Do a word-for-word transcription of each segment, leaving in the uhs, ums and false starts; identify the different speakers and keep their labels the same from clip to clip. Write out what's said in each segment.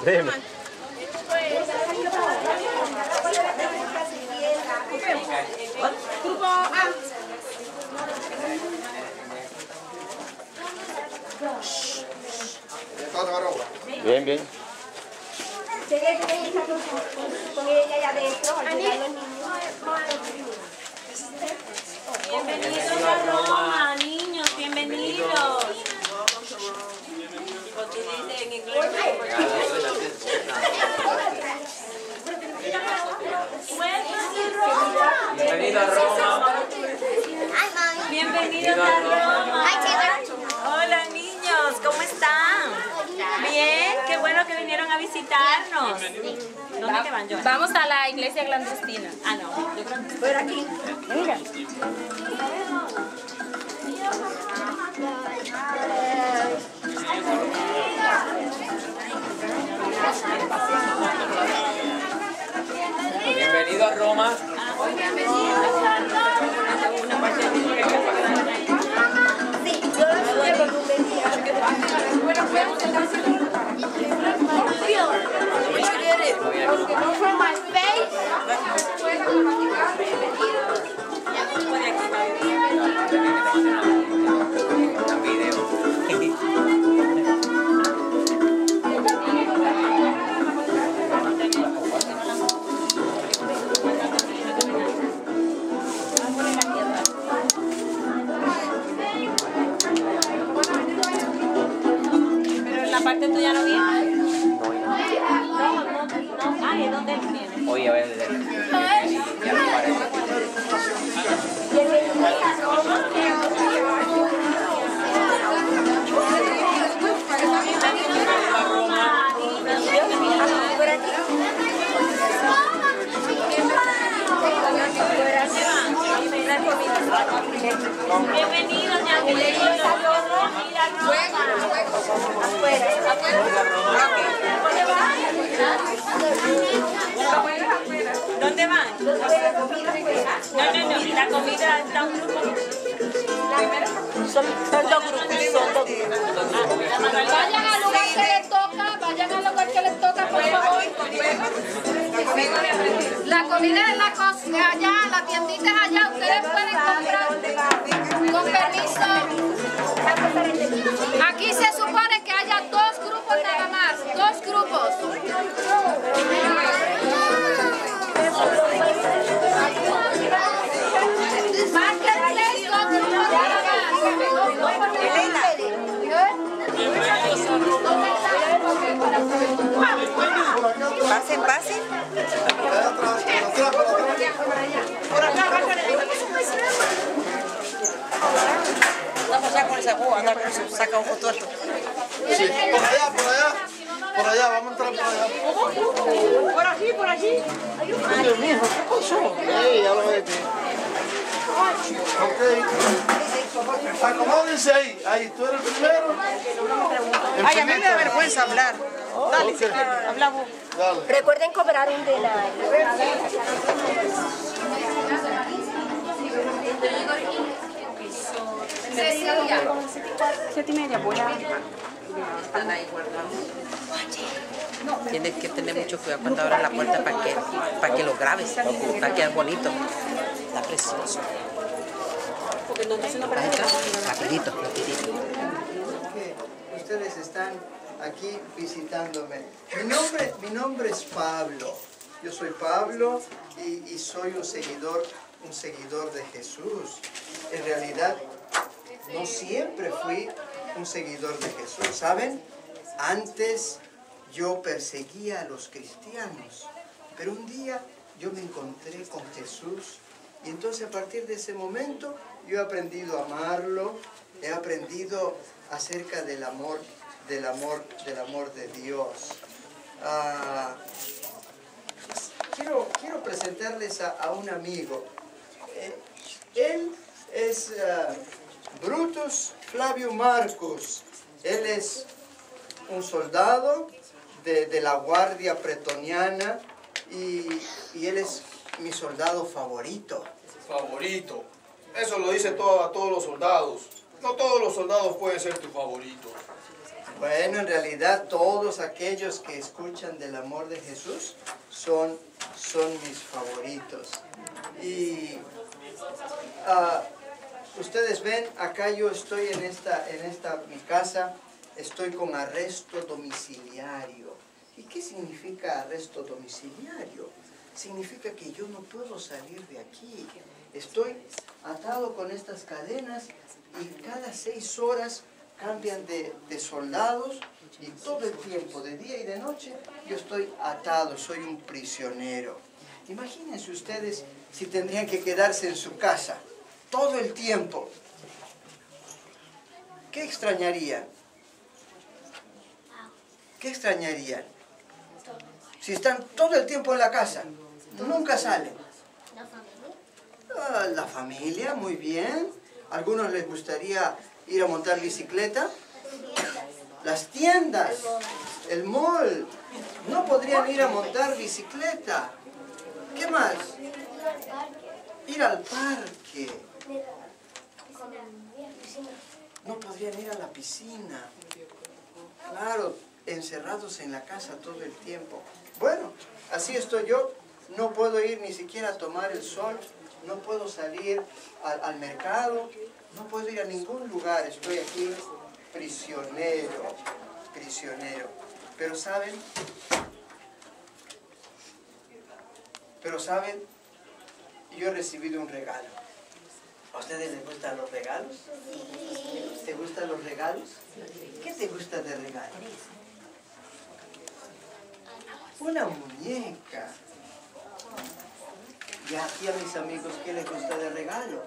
Speaker 1: Dime.
Speaker 2: Grupo A.
Speaker 1: Bien, bien.
Speaker 3: Con ella allá adentro, ayudar a los niños.
Speaker 2: Bienvenidos a Roma, niños, bienvenidos. En inglés.
Speaker 4: Bienvenido a Roma.
Speaker 2: Bienvenidos a Roma. Hola niños, ¿cómo están? Bien, qué bueno que vinieron a visitarnos. ¿Dónde que van, Joana?
Speaker 5: Vamos a la iglesia clandestina.
Speaker 2: Ah, no, yo creo que
Speaker 3: Por aquí. Mira.
Speaker 4: Bienvenido a Roma.
Speaker 3: Sí, yo lo llevo con un from my face.
Speaker 4: Un video.
Speaker 2: Pero la parte tuya no viene. No, no, no. Ah, ¿y dónde él viene?
Speaker 4: Oye, a ver, ya no parece.
Speaker 2: Bienvenidos, ya que le digo ¿dónde van? No, no, no, la comida está un grupo.
Speaker 3: Son dos grupos, son dos grupos.
Speaker 5: Vayan al lugar que les toca, vayan al lugar que les toca, por favor. La comida es la cosa allá, la tiendita es allá, ustedes pueden comprar. Con permiso. Aquí se supone que haya dos grupos nada más, dos grupos. Más que tres, dos grupos nada más.
Speaker 2: Pasen, pasen.
Speaker 3: Por acá,
Speaker 2: Vamos allá con esa cuba, andar con su saca un foto.
Speaker 6: Sí, por allá, por allá. Por allá, vamos a entrar por allá.
Speaker 3: por aquí, por aquí.
Speaker 6: Ay, Dios mío, ¿qué pasó? Ey, ya lo ves. Ok. Acomódense ahí. Ahí, tú eres el primero.
Speaker 2: Ay, a mí me da vergüenza hablar. Dale,
Speaker 6: Okay.
Speaker 2: habla vos.
Speaker 6: Dale.
Speaker 3: Recuerden cobrar un denario.
Speaker 5: Siete y media, voy a...
Speaker 7: Tienes que tener mucho cuidado cuando abras la puerta para que, para que lo grabes, va a quedar bonito. Está precioso. Rapidito, rapidito.
Speaker 8: Ustedes están aquí visitándome. Mi nombre, mi nombre es Pablo. Yo soy Pablo y, y soy un seguidor, un seguidor de Jesús. En realidad, no siempre fui un seguidor de Jesús, ¿saben? Antes yo perseguía a los cristianos, pero un día yo me encontré con Jesús y entonces a partir de ese momento yo he aprendido a amarlo, he aprendido acerca del amor, del amor, del amor de Dios. Ah, quiero, quiero presentarles a, a un amigo. Eh, él es uh, Brutus Flavio Marcus. Él es un soldado de, de la Guardia Pretoniana y, y él es mi soldado favorito.
Speaker 6: Favorito. Eso lo dice todo, a todos los soldados. No todos los soldados pueden ser tu favorito.
Speaker 8: Bueno, en realidad todos aquellos que escuchan del amor de Jesús son, son mis favoritos. Y uh, ustedes ven, acá yo estoy en esta, en esta mi casa, estoy con arresto domiciliario. ¿Y qué significa arresto domiciliario? Significa que yo no puedo salir de aquí. Estoy atado con estas cadenas y cada seis horas cambian de, de soldados y todo el tiempo, de día y de noche, yo estoy atado, soy un prisionero. Imagínense ustedes si tendrían que quedarse en su casa todo el tiempo. ¿Qué extrañarían? ¿Qué extrañarían? Si están todo el tiempo en la casa, nunca salen.
Speaker 4: La familia.
Speaker 8: Ah, la familia, muy bien. ¿A algunos les gustaría ir a montar bicicleta? Las tiendas, el mall. No podrían ir a montar bicicleta. ¿Qué más? Ir al parque. No podrían ir a la piscina. Claro, encerrados en la casa todo el tiempo. Bueno, así estoy yo. No puedo ir ni siquiera a tomar el sol. No puedo salir al, al mercado. No puedo ir a ningún lugar. Estoy aquí prisionero. Prisionero. Pero ¿saben? Pero ¿saben? Yo he recibido un regalo. ¿A ustedes les gustan los regalos? ¿Te gustan los regalos? ¿Qué te gusta de regalo? Una muñeca. Y aquí a mis amigos, ¿qué les gusta de regalo?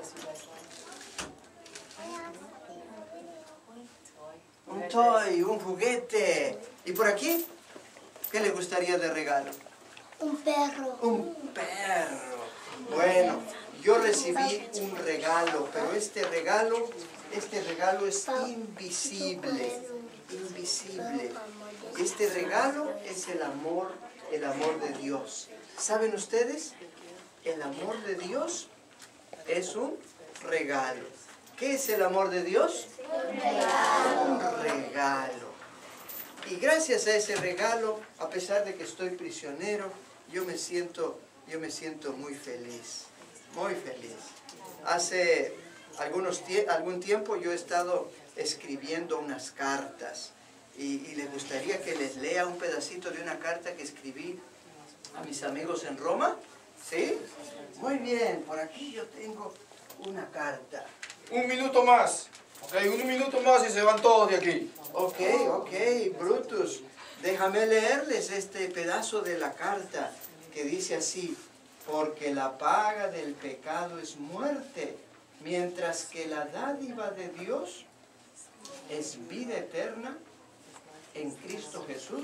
Speaker 8: Un toy, un juguete. ¿Y por aquí? ¿Qué les gustaría de regalo?
Speaker 4: Un perro.
Speaker 8: Un perro. Bueno, yo recibí un regalo, pero este regalo, este regalo es invisible. Invisible. Este regalo es el amor, el amor de Dios. ¿Saben ustedes? El amor de Dios es un regalo. ¿Qué es el amor de Dios? Un regalo. Un regalo. Y gracias a ese regalo, a pesar de que estoy prisionero, yo me siento, yo me siento muy feliz. Muy feliz. Hace algunos tie- algún tiempo yo he estado escribiendo unas cartas. Y, y les gustaría que les lea un pedacito de una carta que escribí a mis amigos en Roma. ¿Sí? Muy bien, por aquí yo tengo una carta.
Speaker 1: Un minuto más. Ok, un minuto más y se van todos de aquí.
Speaker 8: Ok, ok, Brutus. Déjame leerles este pedazo de la carta que dice así. Porque la paga del pecado es muerte, mientras que la dádiva de Dios es vida eterna en Cristo Jesús,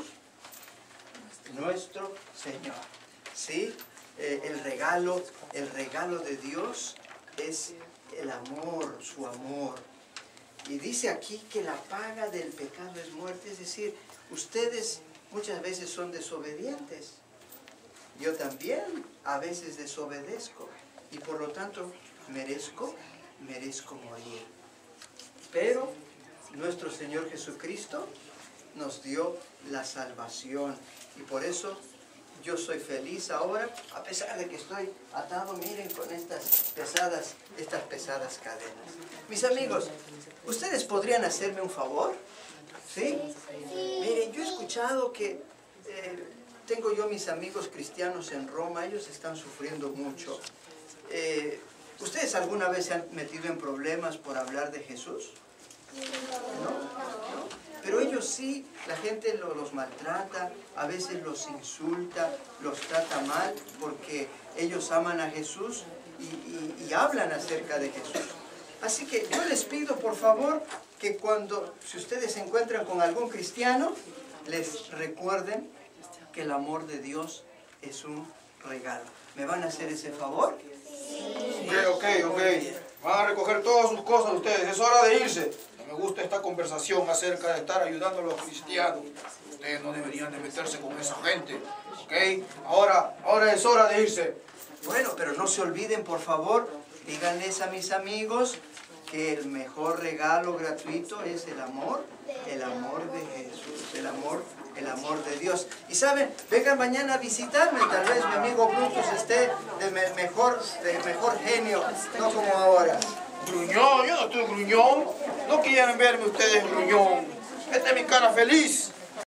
Speaker 8: nuestro Señor. ¿Sí? Eh, el regalo, el regalo de Dios es el amor, su amor. Y dice aquí que la paga del pecado es muerte, es decir, ustedes muchas veces son desobedientes. Yo también a veces desobedezco y por lo tanto merezco, merezco morir. Pero nuestro Señor Jesucristo nos dio la salvación y por eso yo soy feliz ahora, a pesar de que estoy atado, miren, con estas pesadas, estas pesadas cadenas. Mis amigos, ¿ustedes podrían hacerme un favor? ¿Sí? Miren, yo he escuchado que eh, tengo yo mis amigos cristianos en Roma, ellos están sufriendo mucho. Eh, ¿Ustedes alguna vez se han metido en problemas por hablar de Jesús? ¿No? ¿No? Pero ellos sí, la gente lo- los maltrata, a veces los insulta, los trata mal, porque ellos aman a Jesús y, y- y hablan acerca de Jesús. Así que yo les pido, por favor, que cuando, si ustedes se encuentran con algún cristiano, les recuerden que el amor de Dios es un regalo. ¿Me van a hacer ese favor?
Speaker 1: Ok, ok, ok. Van a recoger todas sus cosas ustedes. Es hora de irse. No me gusta esta conversación acerca de estar ayudando a los cristianos. Ustedes no deberían de meterse con esa gente. Ok. Ahora, ahora es hora de irse.
Speaker 8: Bueno, pero no se olviden, por favor, díganles a mis amigos que el mejor regalo gratuito es el amor, el amor de Jesús, el amor, el amor de Dios. Y saben, vengan mañana a visitarme, tal vez mi amigo Brutus esté de me- mejor, de mejor genio, no como ahora.
Speaker 1: Gruñón, yo no estoy gruñón. No quieren verme ustedes gruñón. Esta es mi cara feliz.